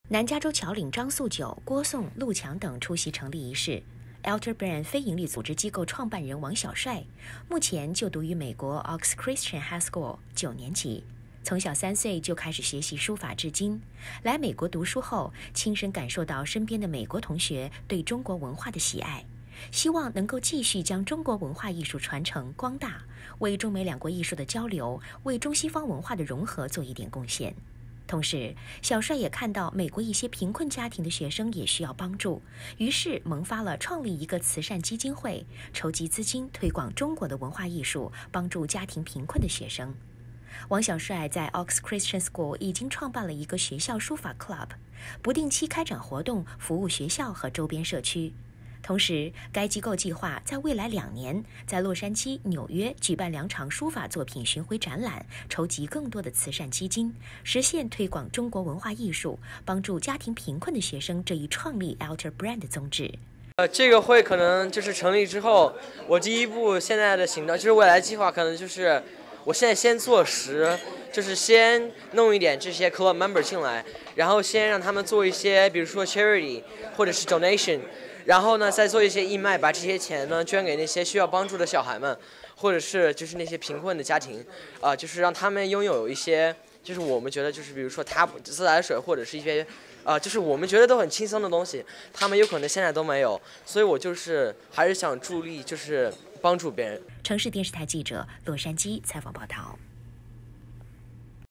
南加州侨领张素九、郭颂、陆强等出席成立仪式。Alter Brand 非营利组织机构创办人王小帅，目前就读于美国 Ox Christian High School 9年级，从小3岁就开始学习书法，至今。来美国读书后，亲身感受到身边的美国同学对中国文化的喜爱，希望能够继续将中国文化艺术传承光大，为中美两国艺术的交流，为中西方文化的融合做一点贡献。同时，小帅也看到美国一些贫困家庭的学生也需要帮助，于是萌发了创立一个慈善基金会，筹集资金推广中国的文化艺术，帮助家庭贫困的学生。王小帅在 Ox Christian School 已经创办了一个学校书法 club， 不定期开展活动，服务学校和周边社区。同时，该机构计划在未来2年在洛杉矶、纽约举办2场书法作品巡回展览，筹集更多的慈善基金，实现推广中国文化艺术，帮助家庭贫困的学生这一创立 Alter Brand 的宗旨。 这个会可能就是成立之后，我第一步现在的行动就是未来计划，可能就是我现在先做实，就是先弄一点这些 club member 进来，然后先让他们做一些，比如说 charity 或者是 donation。然后呢，再做一些义卖，把这些钱呢捐给那些需要帮助的小孩们，或者是就是那些贫困的家庭，就是让他们拥有一些，就是我们觉得就是比如说自来水或者是一些，就是我们觉得都很轻松的东西，他们有可能现在都没有，所以我就是还是想助力，就是帮助别人。 城市电视台记者洛杉矶采访报道。